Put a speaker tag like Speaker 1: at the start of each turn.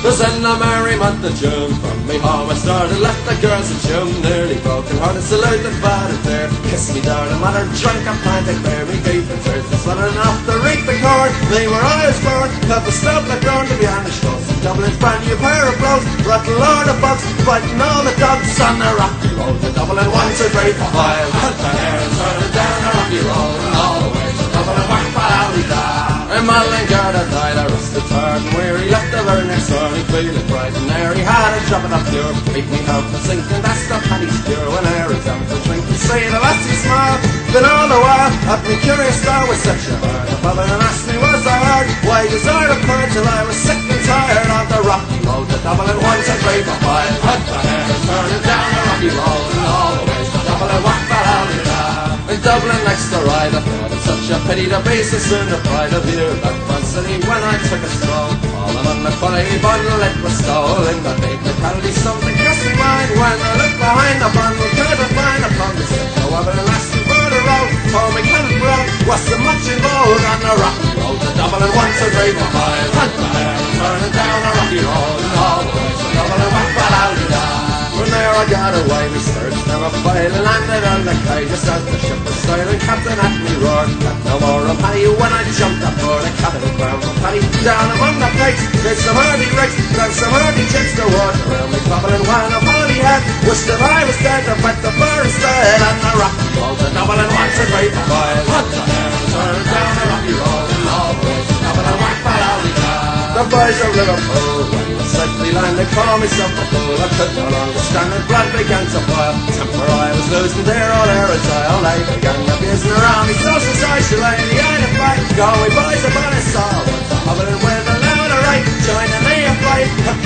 Speaker 1: 'Twas in the merry month of June. From me home I started, left the girls in June. Nearly broken hearted, saluted father there. Kissed me darling mother, drank a pint of beer. Me gave the tears, was running off the reap the corn. They were always born, have the stop like down to be on the shows. Dublin's brand new pair of blows, rattle all the bugs, fighting all the dogs on the rocky road. The Dublin once a great while, had the hair and turning down the rocky road, and all the way to Dublin, whack for Alley. And Mullingar that died, I rusted tired and weary, left the very next morning feeling bright and airy. Had a job at the pure, beat me out for sinking, that's the penny steer. When I was down to drink, to see the lassie smile. Then all the while, at me curious star was such a heart. The father and asked me was I hard, why was I a bird till I was sick and tired on the rocky road. The Dublin once a great while, had the hair turning down the rocky road, and all the way to Dublin, whack for Alley. In Dublin next to ride, I thought it such a pity to be so soon deprived of you. That city when I took a stroll, falling on the funny bundle it was stolen. The big locality something crossed my mind. When I looked behind the bundle, could I find upon the stick? However, the last for the road told me Kenneth Road was so much involved on the rocky road to Dublin once a great while. Had the hair turning down the rocky road, and all the way to Dublin went for Alley. From there I got away, we searched never failed, and landed on the quay just as the ship was sailing. Captain at me roared, got no more of Paddy when I jumped aboard. A capital ground for Paddy, down among the plates. There's some hardy rigs, then some hardy chicks to water around me, bubbling when a Paddy had wished that I was dead, to put the bar instead on the rocky road to Dublin once a great while. Had the hair turned down the rocky road, and all the way to Dublin whack by Alley. The boys of Liverpool, when the safely land, they call me something fool. I could no longer stand it, blood began to boil. Temper I was losing their old aerosol. They began abusing around me, social socially, the end of fight. Go, we boys upon us all, went to Dublin with a louder right, joining me a fight.